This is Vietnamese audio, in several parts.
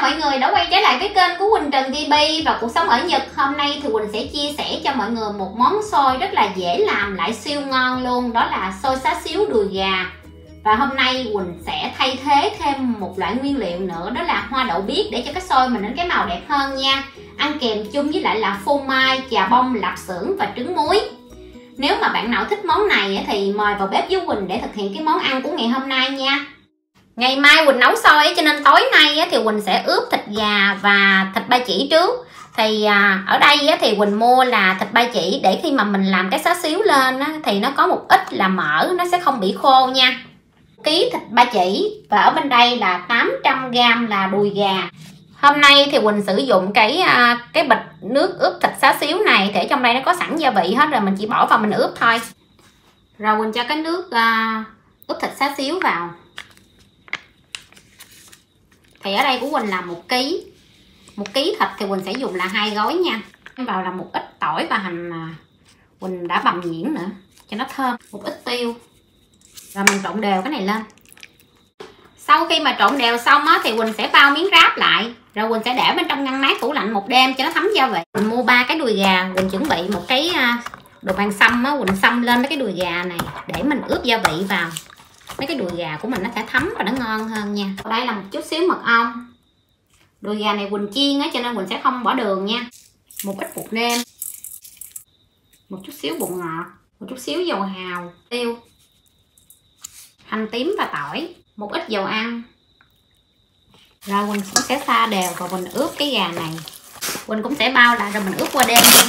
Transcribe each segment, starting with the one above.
mọi người đã quay trở lại với kênh của Quỳnh Trần TV và cuộc sống ở Nhật. Hôm nay thì Quỳnh sẽ chia sẻ cho mọi người một món xôi rất là dễ làm lại siêu ngon luôn. Đó là xôi xá xíu đùi gà. Và hôm nay Quỳnh sẽ thay thế thêm một loại nguyên liệu nữa, đó là hoa đậu biếc, để cho cái xôi mình đến cái màu đẹp hơn nha. Ăn kèm chung với lại là phô mai, chà bông, lạp xưởng và trứng muối. Nếu mà bạn nào thích món này thì mời vào bếp với Quỳnh để thực hiện cái món ăn của ngày hôm nay nha. Ngày mai Quỳnh nấu xôi cho nên tối nay thì Quỳnh sẽ ướp thịt gà và thịt ba chỉ trước. Thì ở đây thì Quỳnh mua là thịt ba chỉ để khi mà mình làm cái xá xíu lên thì nó có một ít là mỡ, nó sẽ không bị khô nha. Ký thịt ba chỉ và ở bên đây là 800g là đùi gà. Hôm nay thì Quỳnh sử dụng cái bịch nước ướp thịt xá xíu này, để trong đây nó có sẵn gia vị hết rồi, mình chỉ bỏ vào mình ướp thôi. Rồi Quỳnh cho cái nước ướp thịt xá xíu vào. Thì ở đây của Quỳnh là 1 kg thịt thì Quỳnh sẽ dùng là 2 gói nha. Vào là một ít tỏi và hành Quỳnh đã bằm nhuyễn nữa cho nó thơm, một ít tiêu. Rồi mình trộn đều cái này lên. Sau khi mà trộn đều xong thì Quỳnh sẽ bao miếng ráp lại, rồi Quỳnh sẽ để bên trong ngăn mát tủ lạnh một đêm cho nó thấm gia vị. Quỳnh mua 3 cái đùi gà, Quỳnh chuẩn bị một cái đồ bàn xăm Quỳnh xăm lên mấy cái đùi gà này để mình ướp gia vị vào. Mấy cái đùi gà của mình nó sẽ thấm và nó ngon hơn nha. Đây là một chút xíu mật ong. Đùi gà này Quỳnh chiên cho nên Quỳnh sẽ không bỏ đường nha. Một ít bột nêm, một chút xíu bột ngọt, một chút xíu dầu hào, tiêu, hành tím và tỏi, một ít dầu ăn. Rồi Quỳnh cũng sẽ pha đều và Quỳnh ướp cái gà này. Quỳnh cũng sẽ bao lại rồi mình ướp qua đêm luôn.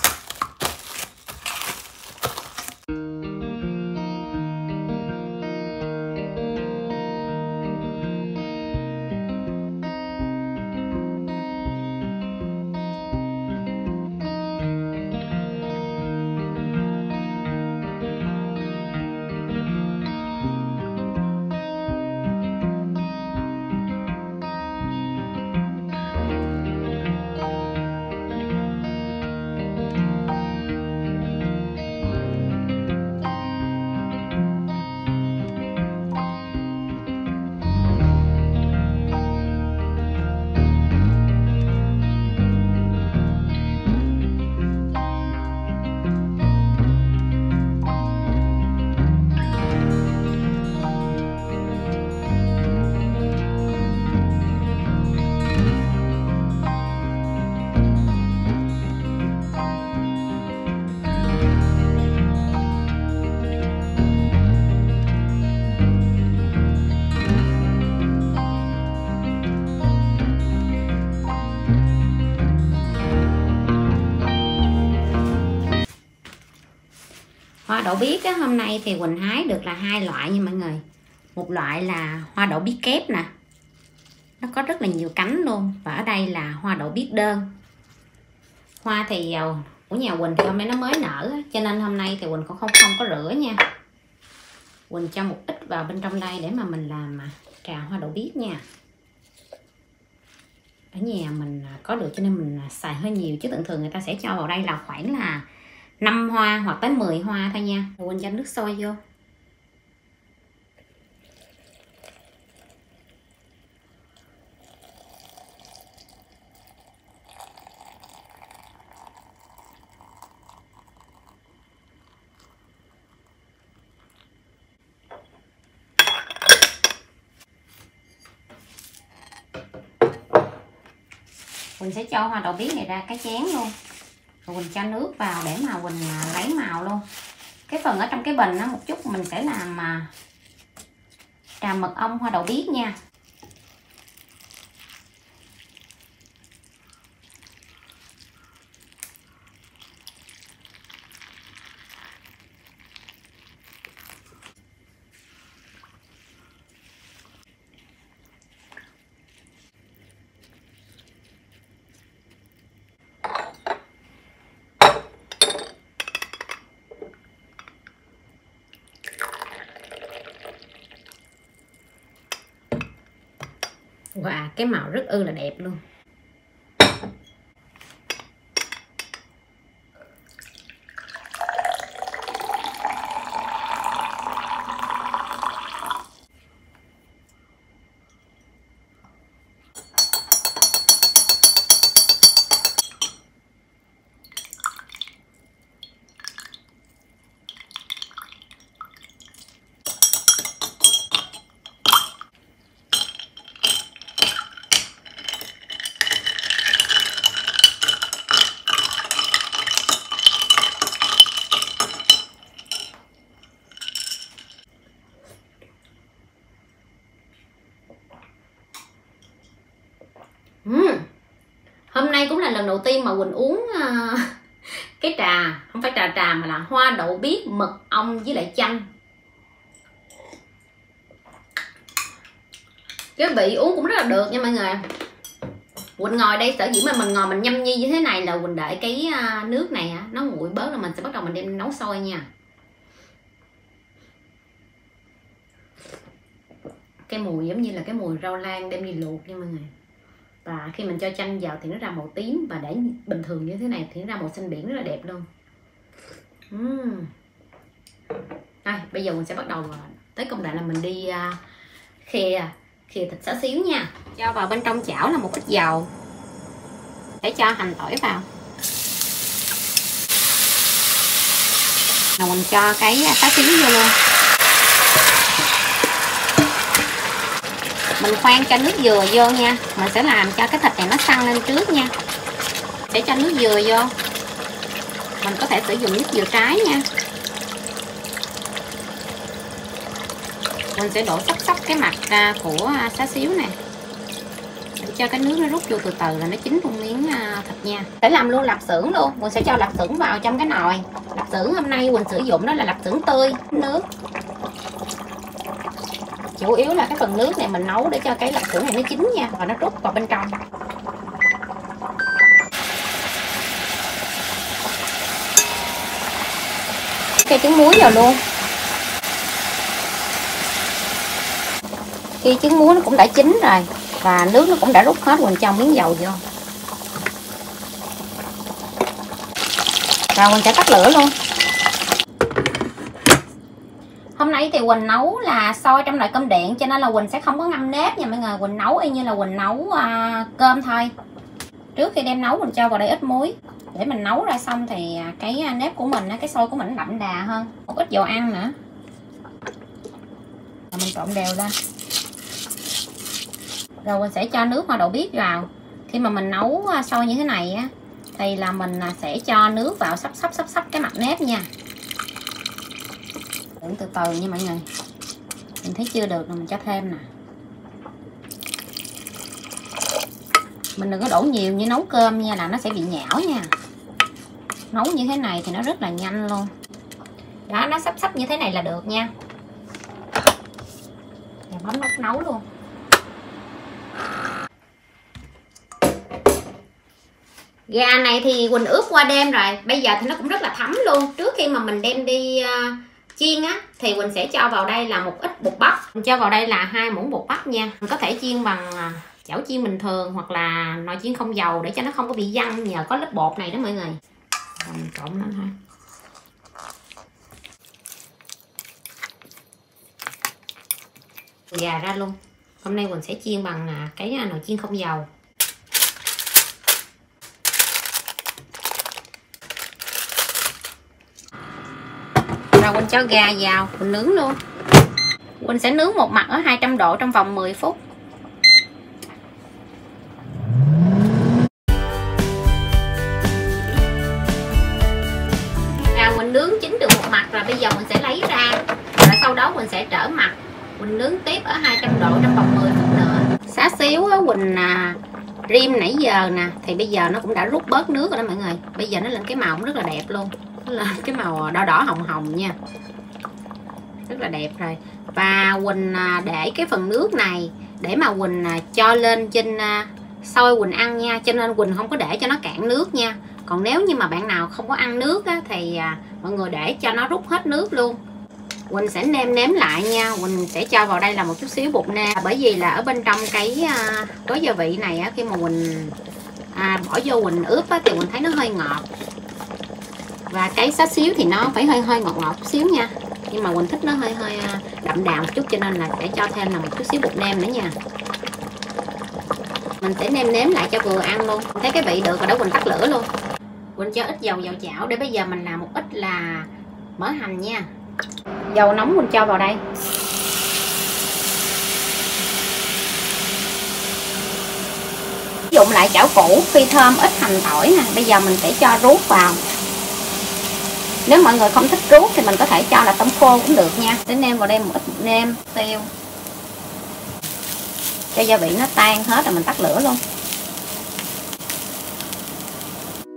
Hoa đậu biếc hôm nay thì Quỳnh hái được là 2 loại nha mọi người. Một loại là hoa đậu biếc kép nè, nó có rất là nhiều cánh luôn. Và ở đây là hoa đậu biếc đơn. Hoa thì của nhà Quỳnh thì hôm nay nó mới nở, cho nên hôm nay thì Quỳnh cũng không có rửa nha. Quỳnh cho một ít vào bên trong đây để mà mình làm trà hoa đậu biếc nha. Ở nhà mình có được cho nên mình xài hơi nhiều, chứ thường người ta sẽ cho vào đây là khoảng là 5 hoa hoặc tới 10 hoa thôi nha. Rồi Quỳnh cho nước sôi vô. Quỳnh sẽ cho hoa đậu biếc này ra cái chén luôn. Rồi Quỳnh cho nước vào để mà Quỳnh lấy màu luôn. Cái phần ở trong cái bình một chút mình sẽ làm trà mật ong hoa đậu biếc nha. Wow, cái màu rất là đẹp luôn. mà Quỳnh uống cái trà, không phải trà mà là hoa đậu biếc mật ong với lại chanh. Cái vị uống cũng rất là được nha mọi người. Quỳnh ngồi đây, sở dĩ mà mình ngồi mình nhâm nhi như thế này là Quỳnh đợi cái nước này nó nguội bớt rồi mình sẽ bắt đầu mình đem nấu sôi nha. Cái mùi giống như là cái mùi rau lang đem đi luộc nha mọi người. Và khi mình cho chanh vào thì nó ra màu tím, và để bình thường như thế này thì nó ra màu xanh biển rất là đẹp luôn. Rồi, bây giờ mình sẽ bắt đầu tới công đoạn là mình đi khìa thịt xá xíu nha. Cho vào bên trong chảo là một ít dầu để cho hành tỏi vào. Rồi mình cho cái xá xíu vô luôn. Mình khoan cho nước dừa vô nha. Mình sẽ làm cho cái thịt này nó săn lên trước nha. Để cho nước dừa vô. Mình có thể sử dụng nước dừa trái nha. Mình sẽ đổ sắp cái mặt của xá xíu nè, để cho cái nước nó rút vô từ từ là nó chín trong miếng thịt nha. Để làm luôn lạp xưởng luôn. Mình sẽ cho lạp xưởng vào trong cái nồi. Lạp xưởng hôm nay mình sử dụng đó là lạp xưởng tươi nước. Chủ yếu là cái phần nước này mình nấu để cho cái lạp xưởng này nó chín nha, và nó rút vào bên trong. Cái trứng muối vào luôn. Khi trứng muối nó cũng đã chín rồi và nước nó cũng đã rút hết, mình cho miếng dầu vô. Rồi mình sẽ tắt lửa luôn. Hôm nay thì Quỳnh nấu là xôi trong nồi cơm điện, cho nên là Quỳnh sẽ không có ngâm nếp nha mọi người. Quỳnh nấu y như là Quỳnh nấu cơm thôi. Trước khi đem nấu mình cho vào đây ít muối, để mình nấu ra xong thì cái nếp của mình, cái xôi của mình đậm đà hơn. Một ít dầu ăn nữa. Rồi mình trộn đều lên. Rồi mình sẽ cho nước hoa đậu biếc vào. Khi mà mình nấu xôi như thế này á, thì là mình sẽ cho nước vào sắp cái mặt nếp nha. Đừng từ từ nha mọi người. Mình thấy chưa được rồi mình cho thêm nè. Mình đừng có đổ nhiều như nấu cơm nha, là nó sẽ bị nhão nha. Nấu như thế này thì nó rất là nhanh luôn. Đó, nó sắp như thế này là được nha. Rồi bấm nút nấu luôn. Gà này thì Quỳnh ướp qua đêm rồi, bây giờ thì nó cũng rất là thấm luôn. Trước khi mà mình đem đi chiên á thì Quỳnh sẽ cho vào đây là một ít bột bắp. Mình cho vào đây là 2 muỗng bột bắp nha. Mình có thể chiên bằng chảo chiên bình thường hoặc là nồi chiên không dầu để cho nó không có bị văng nhờ có lớp bột này đó mọi người. Rồi mình trộn nó thôi. Gà ra luôn. Hôm nay Quỳnh sẽ chiên bằng cái nồi chiên không dầu. Rồi Quỳnh cho gà vào, Quỳnh nướng luôn. Quỳnh sẽ nướng một mặt ở 200 độ trong vòng 10 phút. Rồi Quỳnh nướng chín được một mặt rồi, bây giờ mình sẽ lấy ra. Rồi sau đó Quỳnh sẽ trở mặt. Quỳnh nướng tiếp ở 200 độ trong vòng 10 phút nữa. Xá xíu á, Quỳnh rim nãy giờ nè, thì bây giờ nó cũng đã rút bớt nước rồi đó mọi người. Bây giờ nó lên cái màu cũng rất là đẹp luôn. Nó lên cái màu đỏ đỏ hồng hồng nha. Rất là đẹp rồi. Và Quỳnh để cái phần nước này để mà Quỳnh cho lên trên xôi Quỳnh ăn nha. Cho nên Quỳnh không có để cho nó cạn nước nha. Còn nếu như mà bạn nào không có ăn nước á, thì mọi người để cho nó rút hết nước luôn. Quỳnh sẽ nêm lại nha. Quỳnh sẽ cho vào đây là một chút xíu bột nêm. Bởi vì là ở bên trong cái gói gia vị này á, khi mà Quỳnh bỏ vô Quỳnh ướp á, thì Quỳnh thấy nó hơi ngọt. Và cái xá xíu thì nó phải hơi ngọt chút xíu nha. Nhưng mà Quỳnh thích nó hơi đậm đà một chút, cho nên là sẽ cho thêm là một chút xíu bột nêm nữa nha. Mình sẽ nêm lại cho vừa ăn luôn. Mình thấy cái vị được rồi đó, Quỳnh tắt lửa luôn. Quỳnh cho ít dầu vào chảo để bây giờ mình làm một ít là mỡ hành nha. Dầu nóng Quỳnh cho vào đây. Sử dụng lại chảo cũ phi thơm ít hành tỏi nè. Bây giờ mình sẽ cho ruốc vào. Nếu mọi người không thích ruốc thì mình có thể cho là tôm khô cũng được nha. Để nêm vào đây một ít nêm, tiêu. Cho gia vị nó tan hết rồi mình tắt lửa luôn.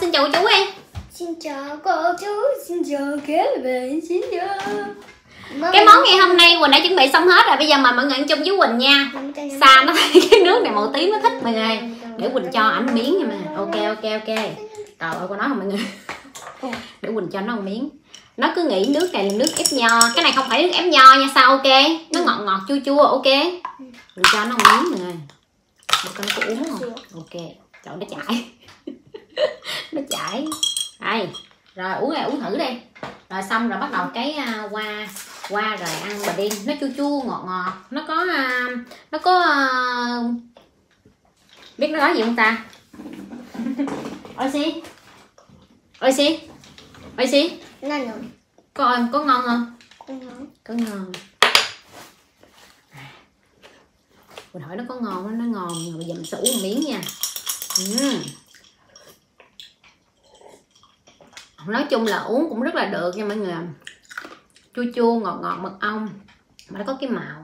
xin chào cô chú đi. Xin chào cô chú, xin chào các bạn, xin chào. Cái món ngày hôm nay Quỳnh đã chuẩn bị xong hết rồi. Bây giờ mời mọi người ăn chung với Quỳnh nha. Sa nó thấy cái nước này màu tím nó thích mọi người. Để Quỳnh cho ảnh miếng nha mọi người. Ok. Trời ơi, cô nói không mọi người. Để Quỳnh cho nó một miếng. Nó cứ nghĩ nước này là nước ép nho. Cái này không phải nước ép nho nha sao, ok. Nó ngọt ngọt chua chua, ok. Mình cho nó một miếng mọi người. Để con có uống không? Ok. Trời, nó chảy. Nó chảy. Đây. Rồi uống thử đi. Rồi xong rồi bắt đầu cái qua rồi ăn bà đi. Nó chua chua ngọt ngọt. Nó có biết nó nói gì không ta? Oxy. Có ngon không? Có ngon. Mình hỏi nó có ngon không? Nó ngon. Bây giờ mình sẽ uống một miếng nha. Nói chung là uống cũng rất là được nha mọi người. Chua chua ngọt ngọt mật ong mà nó có cái màu.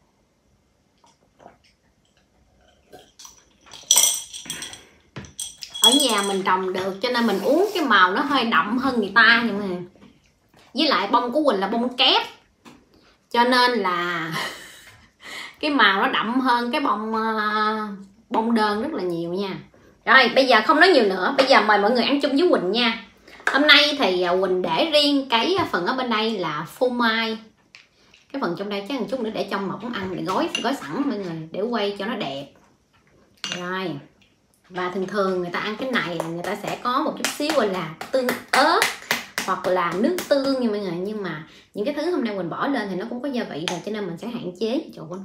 Ở nhà mình trồng được cho nên mình uống cái màu nó hơi đậm hơn người ta nha mọi người. Với lại bông của Quỳnh là bông kép cho nên là cái màu nó đậm hơn cái bông đơn rất là nhiều nha. Rồi bây giờ không nói nhiều nữa, bây giờ mời mọi người ăn chung với Quỳnh nha. Hôm nay thì Quỳnh để riêng cái phần ở bên đây là phô mai. Cái phần trong đây chắc một chút nữa để trong mỏng ăn để gói sẵn mọi người để quay cho nó đẹp. Rồi. Và thường người ta ăn cái này là người ta sẽ có một chút xíu gọi là tương ớt hoặc là nước tương nha mọi người. Nhưng mà những cái thứ hôm nay mình bỏ lên thì nó cũng có gia vị rồi cho nên mình sẽ hạn chế. Trời ơi,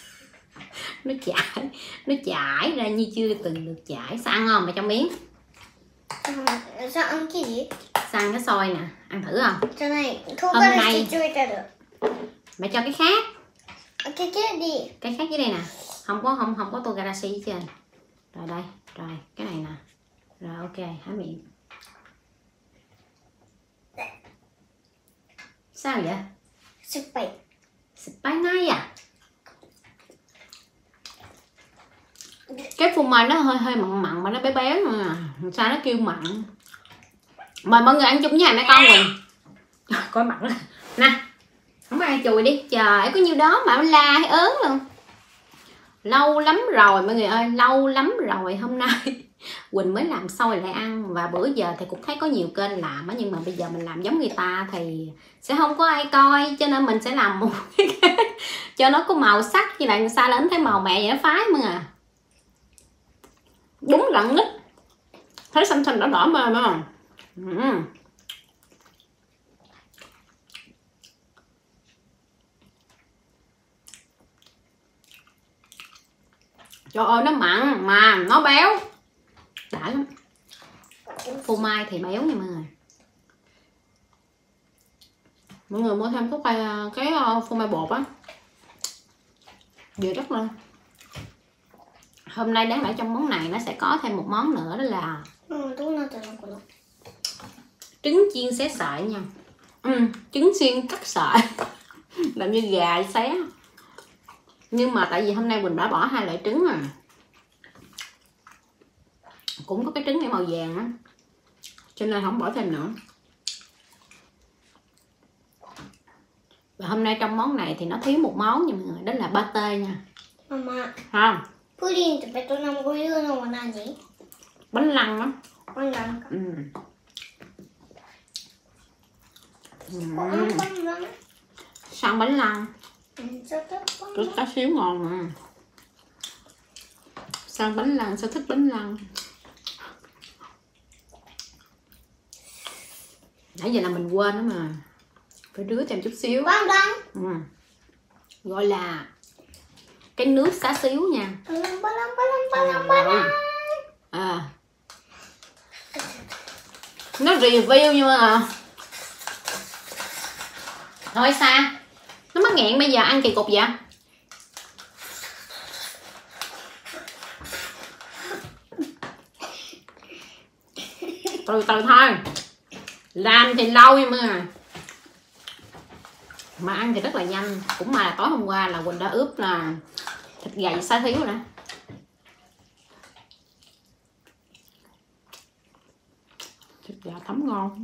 nó chảy ra như chưa từng được chảy. Sao ăn không? Mày cho miếng. Sao ăn cái gì? Sao ăn cái xôi nè, ăn thử không? Hôm nay mẹ cho cái khác. Cái đi. Cái khác dưới đây nè. Không có togarashi ở trên. Rồi đây, rồi cái này nè. Rồi ok, há miệng. Sao vậy? Spicy à? Cái phô mai nó hơi mặn mặn mà nó bé bé mà sao nó kêu mặn. Mời mọi người ăn chung với hai mẹ con mình. Coi mặn rồi. Nè, không ai chùi đi. Trời, có nhiêu đó mà la hay ớn luôn. Lâu lắm rồi mọi người ơi, lâu lắm rồi. Hôm nay Quỳnh mới làm xôi lại ăn. Và bữa giờ thì cũng thấy có nhiều kênh làm á. Nhưng mà bây giờ mình làm giống người ta thì sẽ không có ai coi. Cho nên mình sẽ làm một cái cho nó có màu sắc. Như là sao lên thấy màu mẹ vậy nó phái mọi người. Đúng là nít. Thấy xanh xanh đỏ đỏ mềm không? Trời ơi nó mặn mà nó béo. Đã lắm. Phô mai thì béo nha mọi người. Mọi người mua thêm cái phô mai bột á. Vừa rất luôn. Hôm nay đáng lẽ trong món này nó sẽ có thêm một món nữa đó là trứng chiên xé sợi nha. Trứng chiên cắt sợi. Làm như gà xé. Nhưng mà tại vì hôm nay mình đã bỏ 2 loại trứng à. Cũng có cái trứng này màu vàng á. Cho nên không bỏ thêm nữa. Và hôm nay trong món này thì nó thiếu một món nha mọi người. Đó là pate nha. Mama. Không? Puddingってベトナム語言うのは何? Bánh lăng đó. Bánh lăng. Sang bánh lăng. Rất cá xíu ngon mà. Sang bánh lăng, sao thích bánh lăng. Nãy giờ là mình quên đó mà. Phải rưới thêm chút xíu. Bánh lăng. Gọi là cái nước xá xíu nha. Nó review nhưng mà thôi Sa, nó mắc nghẹn bây giờ ăn kỳ cục vậy. Từ từ thôi. Làm thì lâu nhưng mà ăn thì rất là nhanh. Cũng mà tối hôm qua là Quỳnh đã ướp là thịt gầy xá xíu rồi đó. Gà thấm ngon.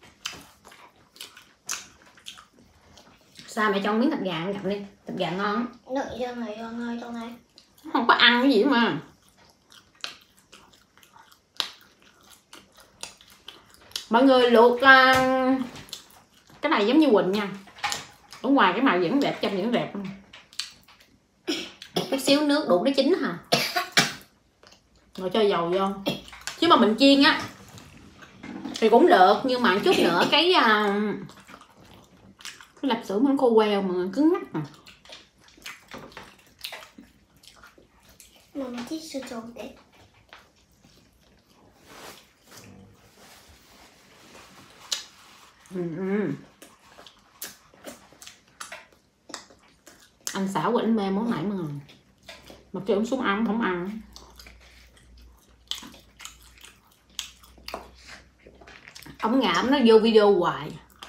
Sao mẹ cho miếng thịt gà ăn gặp đi. Thịt gà ngon. Đợi cho này. Không có ăn cái gì mà. Mọi người luộc cái này giống như Quỳnh nha. Ở ngoài cái màu vẫn đẹp, trong vẫn đẹp. Chút xíu nước đủ nó chín hả. Rồi cho dầu vô. Chứ mà mình chiên á thì cũng được, nhưng mà chút nữa cái lạp xưởng nó khô queo mà cứng ngắt mà. Mama thích cho đấy. Anh xảo của anh mê món này mà kêu ông xuống ăn không ăn. Ông ngạm nó vô video hoài,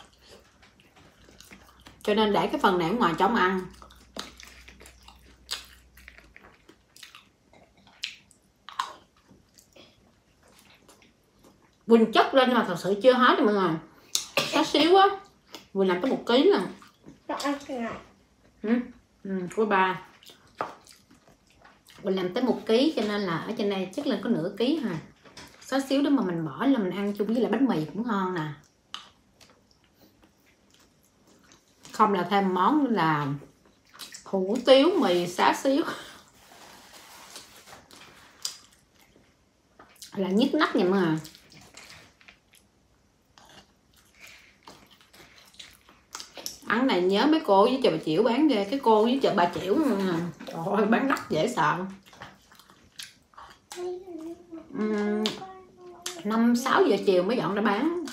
cho nên để cái phần này ở ngoài cho ông ăn. Quỳnh chất lên mà thật sự chưa hết rồi mọi người. Xá xíu á. Quỳnh làm tới 1 kg nè. Nó ăn cái này. Của ba. Quỳnh làm tới 1 kg cho nên là ở trên đây chắc lên có nửa ký ha. Xá xíu đó mà mình bỏ là mình ăn chung với lại bánh mì cũng ngon nè. Không là thêm món là hủ tiếu mì xá xíu là nhức nách nha mọi người. Ăn này nhớ mấy cô với chợ Bà Chiểu bán ghê. Cái cô với chợ Bà Chiểu trời ơi bán đắt dễ sợ. 5-6 giờ chiều mới dọn ra bán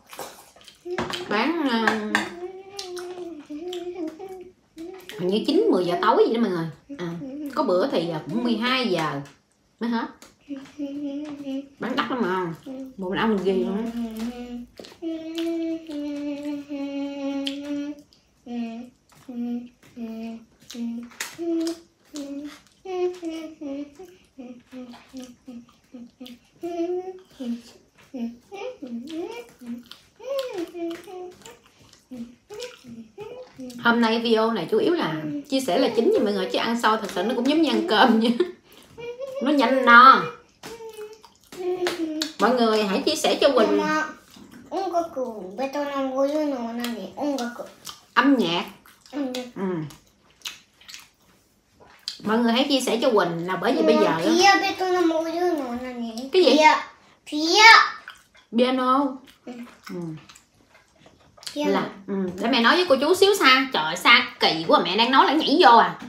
hình như 9-10 giờ tối vậy đó mọi người. Có bữa thì cũng 12 giờ mới hết. Bán đắt lắm mà. Bộ mình ăn mình ghi luôn. Hôm nay video này chủ yếu là chia sẻ là chính cho mọi người, chứ ăn sau thật sự nó cũng giống như ăn cơm nha. Nó nhanh no. Mọi người hãy chia sẻ cho Quỳnh âm nhạc. Mọi người hãy chia sẻ cho Quỳnh là bởi vì bây giờ cái gì? Piano. Là để mẹ nói với cô chú xíu xa. Trời ơi, xa kỳ quá, mẹ đang nói là nhảy vô à.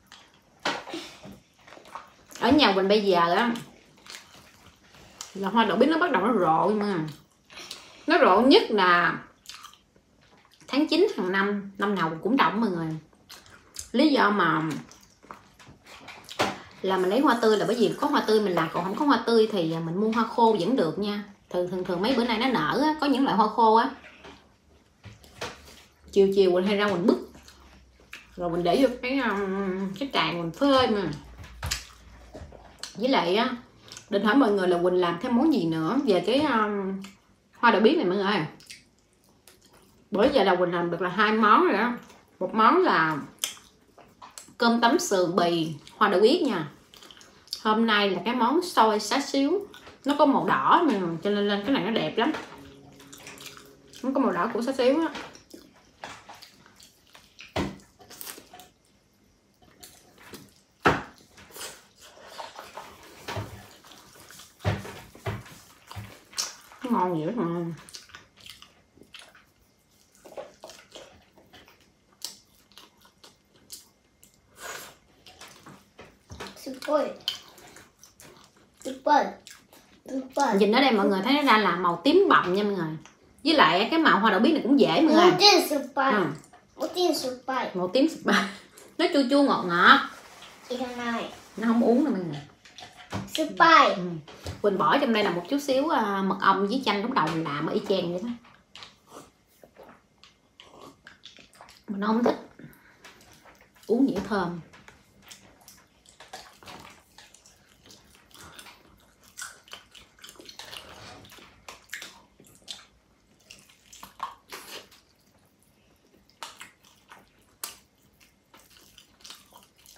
Ở nhà Quỳnh bây giờ á là hoa đậu bít nó bắt đầu nó rộ mà. Nó rộ nhất là tháng 9 hàng năm. Năm nào cũng đậu mọi người. Lý do mà là mình lấy hoa tươi là bởi vì có hoa tươi mình làm, còn không có hoa tươi thì mình mua hoa khô vẫn được nha. Thường mấy bữa nay nó nở á, có những loại hoa khô á. Chiều mình hay ra mình bứt rồi mình để vô cái tràn mình phơi mà. Với lại á, định hỏi mọi người là Quỳnh làm thêm món gì nữa về cái hoa đậu biếc này mọi người. Bữa giờ là Quỳnh làm được là 2 món rồi đó. Một món là cơm tấm sườn bì hoa đậu biếc nha. Hôm nay là cái món xôi xá xíu. Nó có màu đỏ mà, cho nên lên cái này nó đẹp lắm. Nó có màu đỏ của xá xíu á. Ngon dữ mà. Nhìn ở đây mọi người thấy nó ra là màu tím bậm nha mọi người. Với lại cái màu hoa đậu biếc này cũng dễ mọi người. Màu tím sụp. Nó chua chua ngọt ngọt. Nó không uống đâu mọi người. Quỳnh bỏ trong đây là một chút xíu mật ong với chanh lúc đầu mình làm y chang vậy đó. Mình không thích uống dễ thơm.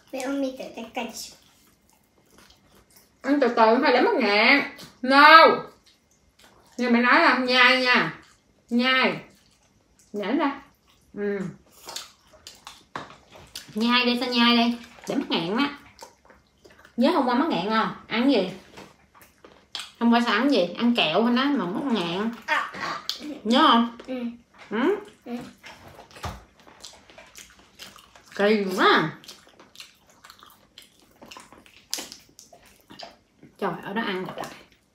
目を見てでっかいでしょ。 Ăn từ từ thôi để mất nghẹn. No. Nghe mẹ nói là nhai nha. Nhai. Nhảy ra. Nhai đi, sao nhai đi để mất nghẹn á. Nhớ hôm qua mất nghẹn không? Ăn gì? Hôm qua sao ăn gì? Ăn kẹo thôi đó mà mất nghẹn. Nhớ không? Kỳ quá. Trời, ở đó ăn rồi.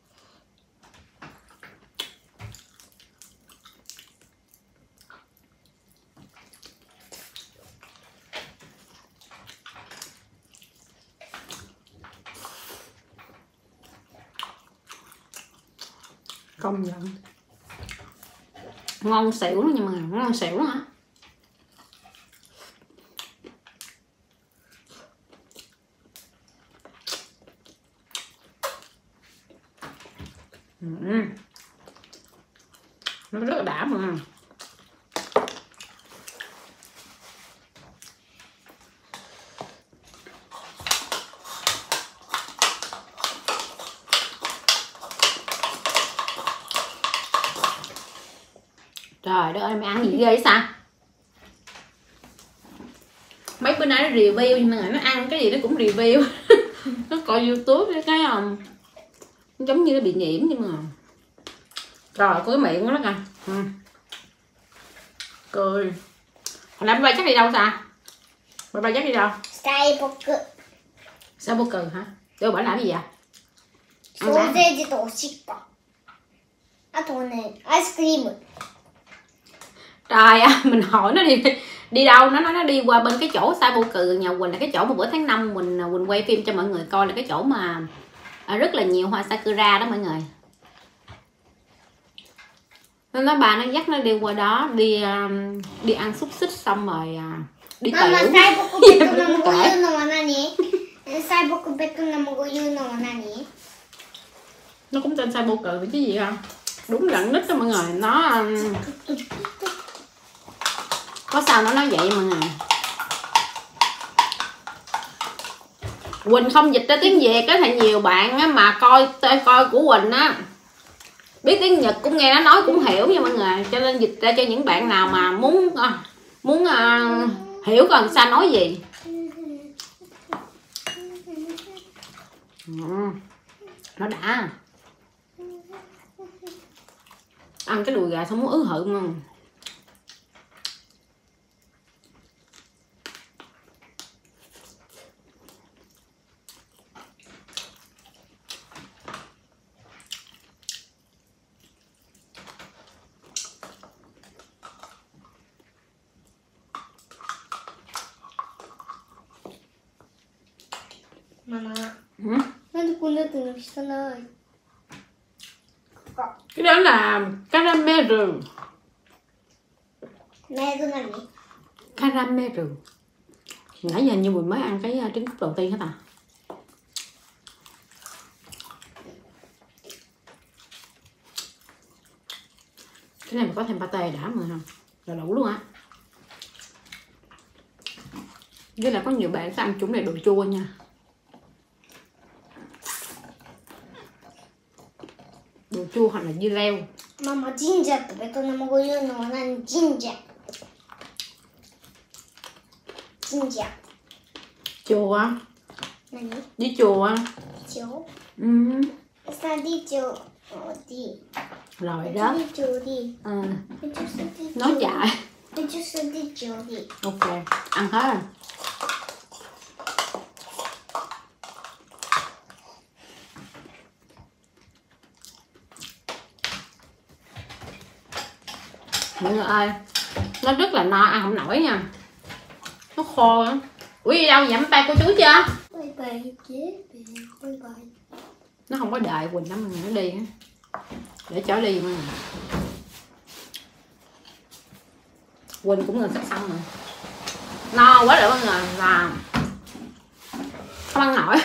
Công nhận ngon xỉu nhưng mà ngon xỉu hả? Nó rất là đã mà. Trời đất ơi, mày ăn gì ghê vậy sao? Mấy bữa nay nó review nhưng mà nó ăn cái gì nó cũng review. Nó coi YouTube cái giống như nó bị nhiễm nhưng mà trời, có cái miệng nó kìa. Cười. Hồi nãy bay chắc đi đâu sao? Bay chắc đi đâu? Skybook. Skybook hả? Đâu bảo làm gì vậy? ソーセージとおしっこ。あとね、アイスクリーム。 Trời ơi, mình hỏi nó đi đâu, nó nói nó đi qua bên cái chỗ Skybook nhà Quỳnh, là cái chỗ mà bữa tháng 5 Quỳnh quay phim cho mọi người coi, là cái chỗ mà rất là nhiều hoa sakura đó mọi người. Nên nó bà nó dắt nó đi qua đó, đi ăn xúc xích xong rồi đi tiểu. Mama, Skybook ベトナム語言うのは何? Skybook ベトナム語言うのは何? Nó cũng tên Skybook chứ gì không? Đúng là nít đó mọi người, nó có sao nó nói vậy mọi người. Quỳnh không dịch ra tiếng Việt á, thì nhiều bạn á, mà coi của Quỳnh á biết tiếng Nhật cũng nghe nó nói cũng hiểu nha mọi người, cho nên dịch ra cho những bạn nào mà muốn hiểu còn sao nói gì. Nó đã ăn cái đùi gà xong muốn ứ hự mà. Mama. なんでこんなっての汚い? Cái đó là caramel. McDonald's. Caramel. Nãy giờ như mình mới ăn cái trứng cút đầu tiên hết à. Cái này mà có thêm pate đã mà không? Là đủ luôn á. Với lại có nhiều bạn sẽ ăn chúng này đồ chua nha. Đồ chua hoặc là dưa leo. Mama, ginger ってベトナム語言うのは何? Ginger. Ginger. Chua á. 何? Đi chùa á. Chua? Sao đi chùa đi? Rồi đó. Đi chùa đi. Nói chạy. Đi chùa đi. Ok, ăn hết rồi. Mọi người ơi, nó rất là no, ăn không nổi nha. Nó khô á. Ủa đi đâu vậy? Tay cô chú chưa? Bye bye chế. Bye bye. Nó không có đợi Quỳnh lắm mà nó đi á. Để chở đi mà. Quỳnh cũng gần sắp xong rồi. No quá rồi mọi người, là không ăn nổi.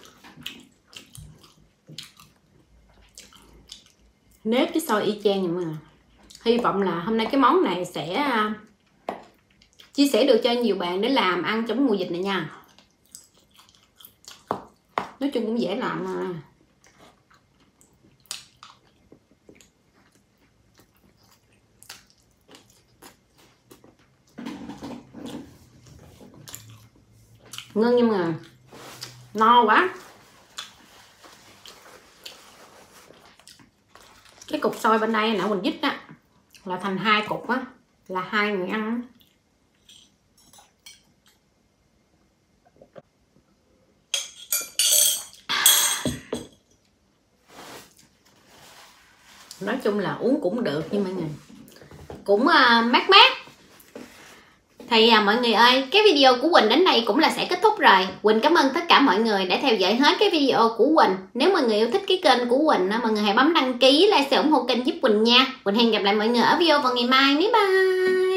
Nếp chứ xôi y chang vậy mọi người. Hy vọng là hôm nay cái món này sẽ chia sẻ được cho nhiều bạn để làm ăn trong mùa dịch này nha. Nói chung cũng dễ làm mà. Ngon nhưng mà no quá. Cái cục xôi bên đây nãy mình dít á là thành 2 cục á, là 2 người ăn. Nói chung là uống cũng được nhưng mọi người cũng mát mát. Thì mọi người ơi, cái video của Quỳnh đến đây cũng là sẽ kết thúc rồi. Quỳnh cảm ơn tất cả mọi người đã theo dõi hết cái video của Quỳnh. Nếu mọi người yêu thích cái kênh của Quỳnh, mọi người hãy bấm đăng ký, like, share, ủng hộ kênh giúp Quỳnh nha. Quỳnh hẹn gặp lại mọi người ở video vào ngày mai. Bye bye.